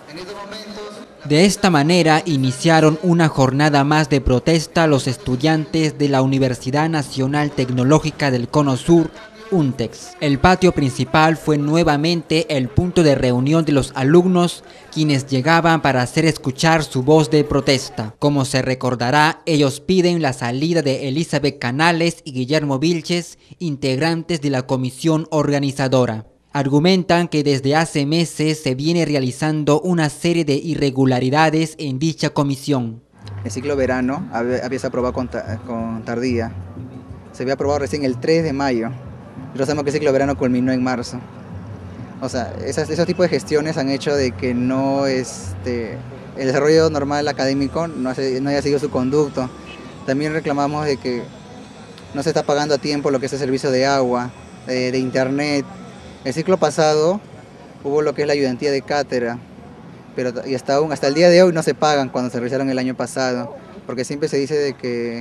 De esta manera iniciaron una jornada más de protesta los estudiantes de la Universidad Nacional Tecnológica del Cono Sur, UNTEX. El patio principal fue nuevamente el punto de reunión de los alumnos, quienes llegaban para hacer escuchar su voz de protesta. Como se recordará, ellos piden la salida de Elizabeth Canales y Guillermo Vilches, integrantes de la comisión organizadora. Argumentan que desde hace meses se viene realizando una serie de irregularidades en dicha comisión. El ciclo verano había sido aprobado con tardía. Se había aprobado recién el 3 de mayo. Pero sabemos que el ciclo verano culminó en marzo. O sea, esos tipos de gestiones han hecho de que el desarrollo normal académico no haya seguido su conducto. También reclamamos de que no se está pagando a tiempo lo que es el servicio de agua, de internet. El ciclo pasado hubo lo que es la ayudantía de cátedra, pero hasta el día de hoy no se pagan cuando se realizaron el año pasado, porque siempre se dice de que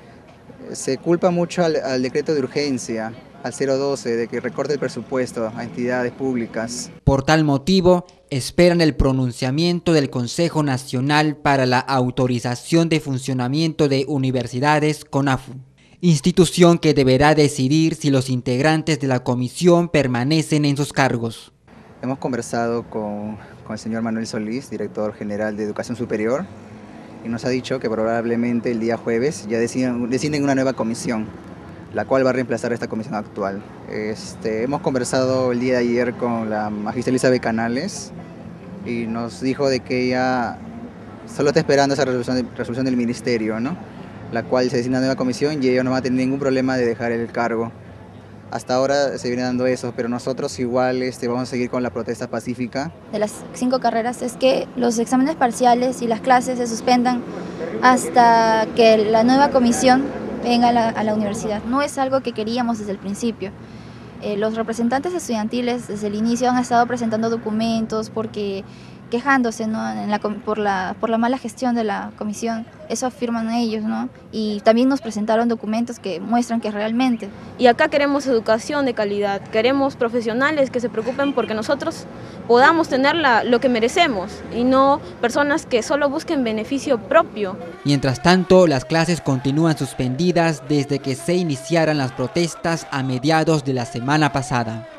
se culpa mucho al decreto de urgencia, al 012, de que recorte el presupuesto a entidades públicas. Por tal motivo, esperan el pronunciamiento del Consejo Nacional para la Autorización de Funcionamiento de Universidades, CONAFU, institución que deberá decidir si los integrantes de la comisión permanecen en sus cargos. Hemos conversado con el señor Manuel Solís, director general de Educación Superior, y nos ha dicho que probablemente el día jueves ya deciden una nueva comisión, la cual va a reemplazar esta comisión actual. Hemos conversado el día de ayer con la magistra Elizabeth Canales y nos dijo de que ella solo está esperando esa resolución del ministerio, ¿no? La cual se designa nueva comisión y ella no va a tener ningún problema de dejar el cargo. Hasta ahora se viene dando eso, pero nosotros igual vamos a seguir con la protesta pacífica. De las 5 carreras es que los exámenes parciales y las clases se suspendan hasta que la nueva comisión venga a la universidad. No es algo que queríamos desde el principio. Los representantes estudiantiles desde el inicio han estado presentando documentos quejándose, ¿no? por la mala gestión de la comisión. Eso afirman ellos, ¿no? Y también nos presentaron documentos que muestran que realmente. Y acá queremos educación de calidad, queremos profesionales que se preocupen porque nosotros podamos tener lo que merecemos y no personas que solo busquen beneficio propio. Mientras tanto, las clases continúan suspendidas desde que se iniciaran las protestas a mediados de la semana pasada.